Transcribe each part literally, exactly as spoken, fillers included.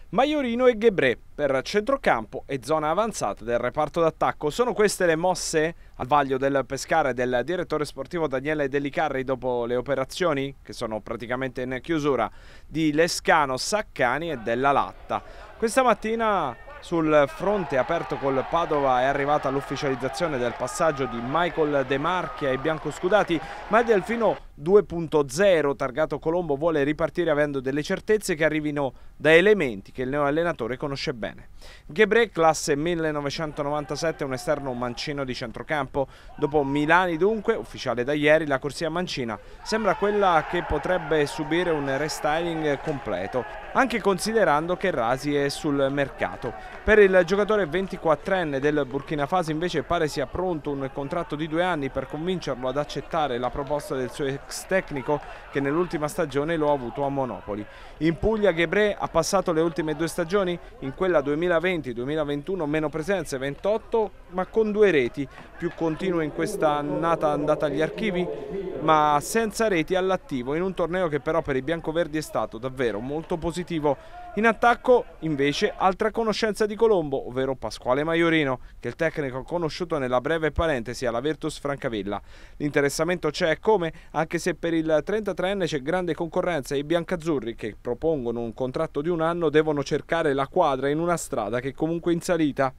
Maiorino e Ghebré per centrocampo e zona avanzata del reparto d'attacco. Sono queste le mosse al vaglio del Pescara e del direttore sportivo Daniele Dellicarri dopo le operazioni, che sono praticamente in chiusura, di Lescano, Saccani e Della Latta. Questa mattina sul fronte aperto col Padova è arrivata l'ufficializzazione del passaggio di Michael De Marchi ai biancoscudati, ma il Delfino due punto zero targato Colombo vuole ripartire avendo delle certezze che arrivino da elementi che il neoallenatore conosce bene. Ghebré, classe millenovecentonovantasette, un esterno mancino di centrocampo. Dopo Milani dunque, ufficiale da ieri, la corsia mancina sembra quella che potrebbe subire un restyling completo, anche considerando che Rasi è sul mercato. Per il giocatore ventiquattrenne del Burkina Faso invece pare sia pronto un contratto di due anni per convincerlo ad accettare la proposta del suo ex tecnico, che nell'ultima stagione lo ha avuto a Monopoli. In Puglia Ghebré ha passato le ultime due stagioni, in quella duemilaventi duemilaventuno meno presenze, ventotto, ma con due reti, più continuo in questa annata andata agli archivi, ma senza reti all'attivo, in un torneo che però per i biancoverdi è stato davvero molto positivo. In attacco invece altra conoscenza di Colombo, ovvero Pasquale Maiorino, che il tecnico ha conosciuto nella breve parentesi alla Virtus Francavilla. L'interessamento c'è come, anche se per il trentatreenne c'è grande concorrenza e i biancazzurri, che propongono un contratto di un anno, devono cercare la quadra in una strada che è comunque in salita.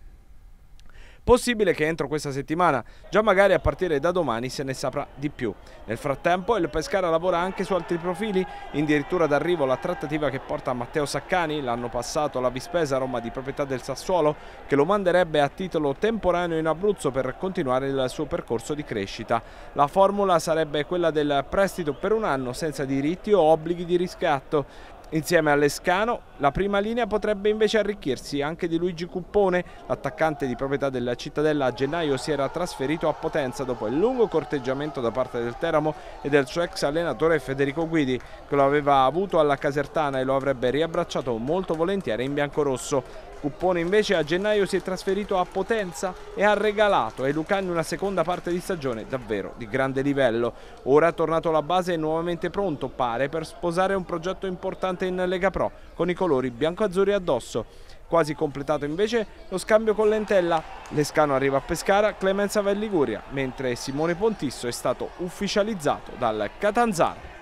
Possibile che entro questa settimana, già magari a partire da domani, se ne saprà di più. Nel frattempo il Pescara lavora anche su altri profili, addirittura d'arrivo la trattativa che porta a Matteo Saccani, l'anno passato la Vispesa Roma di proprietà del Sassuolo, che lo manderebbe a titolo temporaneo in Abruzzo per continuare il suo percorso di crescita. La formula sarebbe quella del prestito per un anno senza diritti o obblighi di riscatto. Insieme a Lescano, la prima linea potrebbe invece arricchirsi anche di Luigi Cuppone. L'attaccante di proprietà della Cittadella a gennaio si era trasferito a Potenza dopo il lungo corteggiamento da parte del Teramo e del suo ex allenatore Federico Guidi, che lo aveva avuto alla Casertana e lo avrebbe riabbracciato molto volentieri in biancorosso. Cuppone invece a gennaio si è trasferito a Potenza e ha regalato ai lucani una seconda parte di stagione davvero di grande livello. Ora è tornato alla base e nuovamente pronto, pare, per sposare un progetto importante in Lega Pro con i colori bianco-azzurri addosso. Quasi completato invece lo scambio con Lentella. Lescano arriva a Pescara, Clemenza va in Liguria, mentre Simone Pontisso è stato ufficializzato dal Catanzaro.